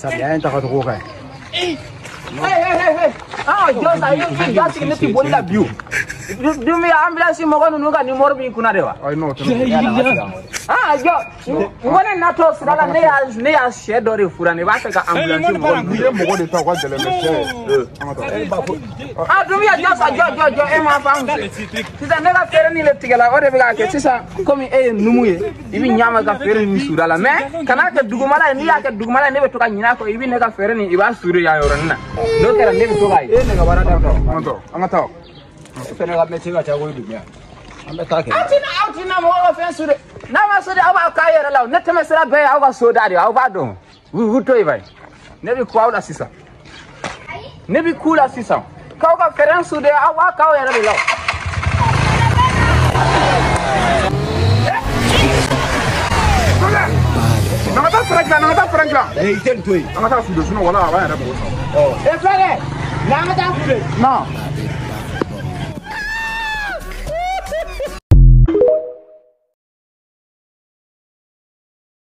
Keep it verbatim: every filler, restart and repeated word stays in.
sabi ay ta ka to ko kai hey hey hey hey ah just I you just in the body la view do me ambulance mo ko nu ka ni mor bi kuna dewa I know ah jo ngone na to sala ne ya ne ya she do re fura ne ba ka ambulance mo ko ni mo ko de ta kwa dele me she ah do me just jo jo jo e ma fa nse sisa ne ka fere ni le tigela o de be ka ke sisa komi e numuye ibi nyama ka fere ni sura la me kana ka dugumala ni ya ka dugumala ne be to ka nyina ko ibi ne ka fere ni iba suru ya yoro na no kera ne be to ka e ne ka bara da to amato amata fene ga me tiga cha go dugya ambe ta ke atina atina mo ga fen suru na ma so de aba ka yere law ne teme sira be ya ga so da de aba do wu to ibai ne bi kwa ula sisa ne bi kula sisa ka ga fere su de aba ka yere law Nangata Frankla, nangata Frankla. Eh, iten toy. Nangata Fudo, sinon voilà, va y a Oh. Eh, frère, nangata Fudo. Non.